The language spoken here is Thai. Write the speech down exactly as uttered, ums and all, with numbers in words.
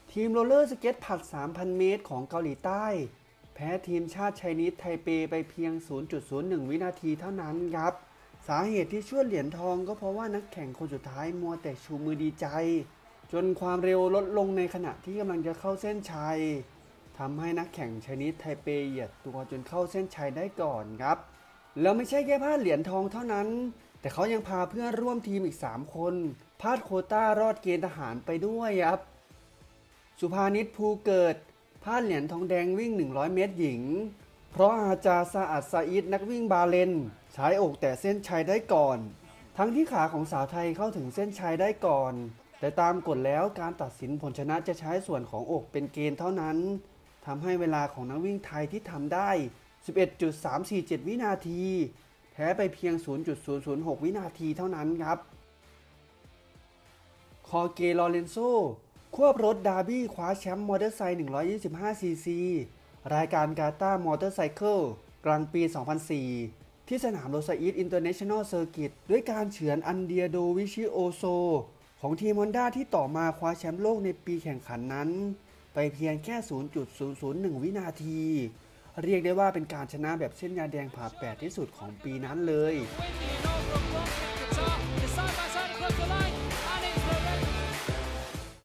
ทีมโรลเลอร์สเก็ตผลัด สามพัน เมตรของเกาหลีใต้แพ้ทีมชาติไชนีสไทเปไปเพียง ศูนย์จุดศูนย์หนึ่ง วินาทีเท่านั้นครับสาเหตุที่ช่วยเหรียญทองก็เพราะว่านักแข่งคนสุดท้ายมัวแต่ชูมือดีใจจนความเร็วลดลงในขณะที่กำลังจะเข้าเส้นชัยทำให้นักแข่งไชนีสไทเปเหยียดตัวจนเข้าเส้นชัยได้ก่อนครับแล้วไม่ใช่แค่พลาดเหรียญทองเท่านั้นแต่เขายังพาเพื่อนร่วมทีมอีกสามคนพลาดโควต้ารอดเกณฑ์ทหารไปด้วยครับสุภานิชภูเกิดพลาดเหรียญทองแดงวิ่งหนึ่งร้อยเมตรหญิงเพราะอาจาซาอัดซาอิดนักวิ่งบาเลนใช้อกแต่เส้นชัยได้ก่อนทั้งที่ขาของสาวไทยเข้าถึงเส้นชัยได้ก่อนแต่ตามกฎแล้วการตัดสินผลชนะจะใช้ส่วนของอกเป็นเกณฑ์เท่านั้นทำให้เวลาของนักวิ่งไทยที่ทำได้ สิบเอ็ดจุดสามสี่เจ็ด วินาทีแพ้ไปเพียง ศูนย์จุดศูนย์ศูนย์หก วินาทีเท่านั้นครับคอเกลอเรนโซควบรถดาร์บี้คว้าแชมป์มอเตอร์ไซค์หนึ่งร้อยยี่สิบห้าซีซีรายการกาตาร์มอเตอร์ไซเคิลกลางปี สองพันสี่ ที่สนามโรซาอิดอินเตอร์เนชั่นแนลเซอร์กิตด้วยการเฉือนอันเดียโดวิชิโอโซของทีมฮอนด้าที่ต่อมาคว้าแชมป์โลกในปีแข่งขันนั้นไปเพียงแค่ ศูนย์จุดศูนย์ศูนย์หนึ่ง วินาทีเรียกได้ว่าเป็นการชนะแบบเส้นยาแดงผ่าแปดที่สุดของปีนั้นเลย